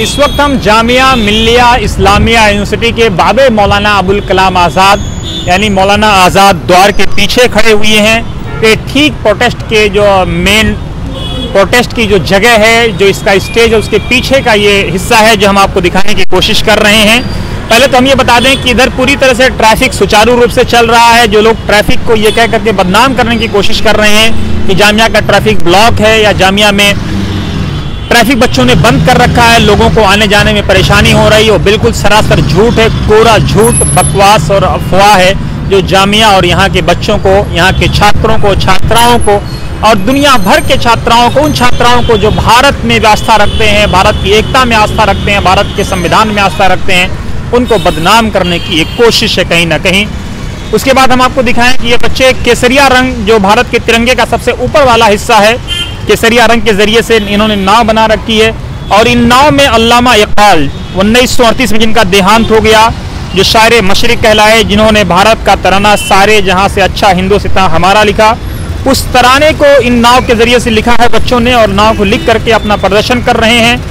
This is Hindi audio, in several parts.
इस वक्त हम जामिया मिल्लिया इस्लामिया यूनिवर्सिटी के बाबे मौलाना अबुल कलाम आज़ाद यानी मौलाना आज़ाद द्वार के पीछे खड़े हुए हैं। ये ठीक प्रोटेस्ट के जो मेन प्रोटेस्ट की जो जगह है, जो इसका स्टेज है, उसके पीछे का ये हिस्सा है जो हम आपको दिखाने की कोशिश कर रहे हैं। पहले तो हम ये बता दें कि इधर पूरी तरह से ट्रैफिक सुचारू रूप से चल रहा है। जो लोग ट्रैफिक को ये कह करके बदनाम करने की कोशिश कर रहे हैं कि जामिया का ट्रैफिक ब्लॉक है या जामिया में ट्रैफिक बच्चों ने बंद कर रखा है, लोगों को आने जाने में परेशानी हो रही है, वो बिल्कुल सरासर झूठ है, कोरा झूठ, बकवास और अफवाह है। जो जामिया और यहाँ के बच्चों को, यहाँ के छात्रों को, छात्राओं को और दुनिया भर के छात्राओं को, उन छात्राओं को जो भारत में आस्था रखते हैं, भारत की एकता में आस्था रखते हैं, भारत के संविधान में आस्था रखते हैं, उनको बदनाम करने की एक कोशिश है कहीं ना कहीं। उसके बाद हम आपको दिखाएं कि ये बच्चे केसरिया रंग, जो भारत के तिरंगे का सबसे ऊपर वाला हिस्सा है, केसरिया रंग के जरिए से इन्होंने नाव बना रखी है। और इन नाव में अल्लामा इकबाल 1938 में जिनका देहांत हो गया, जो शायर मशरिक कहलाए, जिन्होंने भारत का तराना सारे जहां से अच्छा हिंदुस्तान हमारा लिखा, उस तराने को इन नाव के जरिए से लिखा है बच्चों ने और नाव को लिख करके अपना प्रदर्शन कर रहे हैं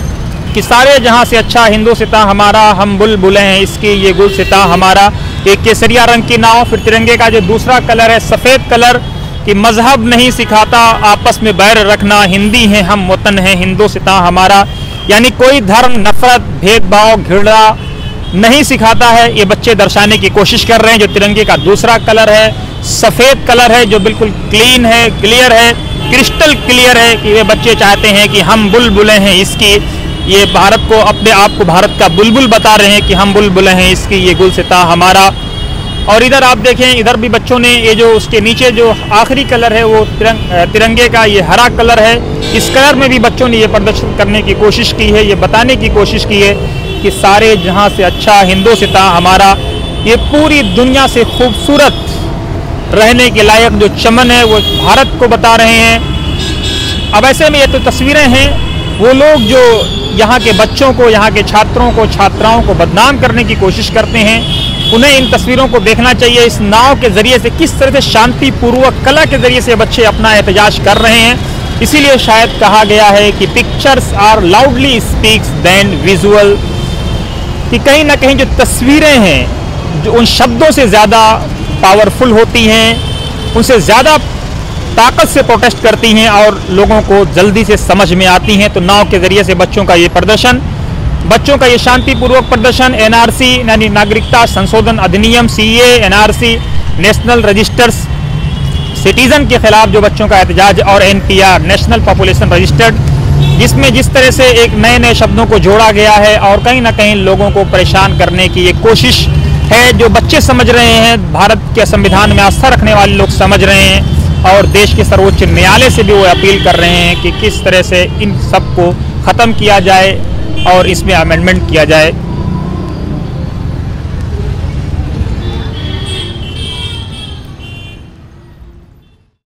कि सारे जहां से अच्छा हिंदुस्तान हमारा, हम बुलबुलें हैं इसकी, ये गुलसिता हमारा। एक केसरिया रंग की नाव। फिर तिरंगे का जो दूसरा कलर है सफ़ेद कलर, कि मजहब नहीं सिखाता आपस में बैर रखना, हिंदी है हम, वतन है हिंदुस्तान हमारा। यानी कोई धर्म, नफरत, भेदभाव, घृणा नहीं सिखाता है, ये बच्चे दर्शाने की कोशिश कर रहे हैं। जो तिरंगे का दूसरा कलर है सफ़ेद कलर है, जो बिल्कुल क्लीन है, क्लियर है, क्रिस्टल क्लियर है कि वे बच्चे चाहते हैं कि हम बुलबुलें हैं इसकी, ये भारत को, अपने आप को भारत का बुलबुल बता रहे हैं कि हम बुलबुलें हैं इसकी, ये गुलसिता हमारा। और इधर आप देखें, इधर भी बच्चों ने ये जो उसके नीचे जो आखिरी कलर है वो तिरंगे का ये हरा कलर है, इस कलर में भी बच्चों ने ये प्रदर्शन करने की कोशिश की है, ये बताने की कोशिश की है कि सारे जहां से अच्छा हिंदुस्तान हमारा, ये पूरी दुनिया से खूबसूरत रहने के लायक जो चमन है वो भारत को बता रहे हैं। अब ऐसे में ये तो तस्वीरें हैं, वो लोग जो यहाँ के बच्चों को, यहाँ के छात्रों को, छात्राओं को बदनाम करने की कोशिश करते हैं, उन्हें इन तस्वीरों को देखना चाहिए। इस नाव के जरिए से किस तरह से शांतिपूर्वक कला के जरिए से बच्चे अपना एहतजाज कर रहे हैं। इसीलिए शायद कहा गया है कि pictures are loudly speaks than visual, कि कहीं ना कहीं जो तस्वीरें हैं जो उन शब्दों से ज़्यादा पावरफुल होती हैं, उनसे ज़्यादा ताकत से प्रोटेस्ट करती हैं और लोगों को जल्दी से समझ में आती हैं। तो नाव के जरिए से बच्चों का ये प्रदर्शन, बच्चों का ये शांतिपूर्वक प्रदर्शन, एनआरसी यानी नागरिकता संशोधन अधिनियम, CA, NRC, national registers citizen के खिलाफ जो बच्चों का एहतजाज, और एनपीआर, नेशनल पॉपुलेशन रजिस्टर्ड, जिसमें जिस तरह से एक नए नए शब्दों को जोड़ा गया है और कहीं ना कहीं लोगों को परेशान करने की एक कोशिश है। जो बच्चे समझ रहे हैं, भारत के संविधान में आस्था रखने वाले लोग समझ रहे हैं और देश के सर्वोच्च न्यायालय से भी वो अपील कर रहे हैं कि किस तरह से इन सब को ख़त्म किया जाए और इसमें अमेंडमेंट किया जाए।